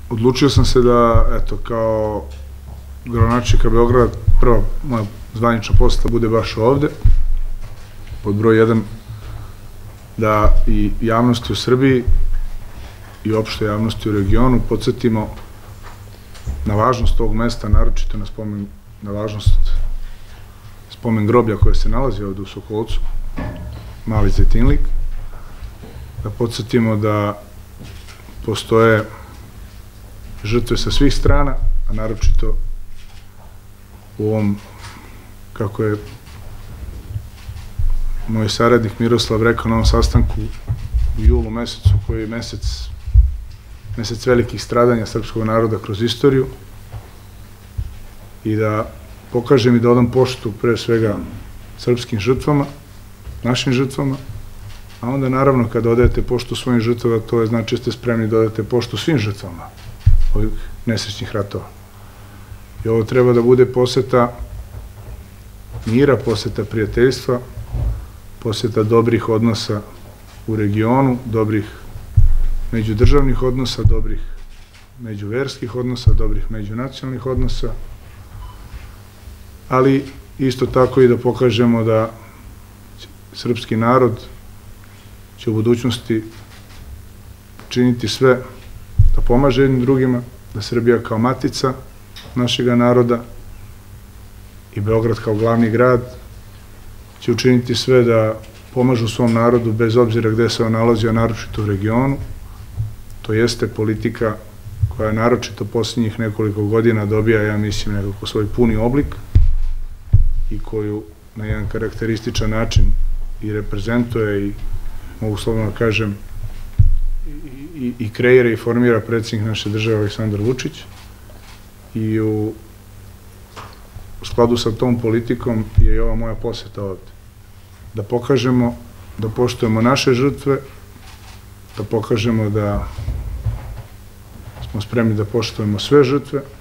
odlučio sam se da, eto, kao gradonačelnika Beograda, prva moja zvanična poseta bude baš ovde, pod broj 1, da i javnosti u Srbiji i opšte javnosti u regionu podsjetimo na važnost ovog mesta, naročito na važnost spomen groblja koje se nalazi ovde u Sokolcu, Mali Zejtinlik, da podsjetimo da postoje žrtve sa svih strana, a naročito u ovom, kako je moj saradnik Miroslav rekao na ovom sastanku u julu mesecu, koji je mesec velikih stradanja srpskog naroda kroz istoriju, i da pokažem i da odam poštu pre svega srpskim žrtvama, našim žrtvama, a onda naravno kada odajete poštu svojim žrtvama, to je znači da ste spremni da odajete poštu svim žrtvama ovih nesrećnih ratova. I ovo treba da bude poseta mira, poseta prijateljstva, poseta dobrih odnosa u regionu, dobrih međudržavnih odnosa, dobrih međuverskih odnosa, dobrih međunacionalnih odnosa, ali isto tako i da pokažemo da srpski narod će u budućnosti činiti sve da pomaže jednim drugima, da Srbija kao matica našeg naroda i Beograd kao glavni grad će učiniti sve da pomažu svom narodu bez obzira gde se on nalazio, naročito u regionu. To jeste politika koja naročito posljednjih nekoliko godina dobija, ja mislim, nekako svoj puni oblik i koju na jedan karakterističan način i reprezentuje i, mogu slobodno kažem, i kreira i formira predsjednik naše države Aleksandar Vučić. I u skladu sa tom politikom je i ova moja poseta ovde. Da pokažemo da poštujemo naše žrtve, da pokažemo da smo spremni da poštujemo sve žrtve,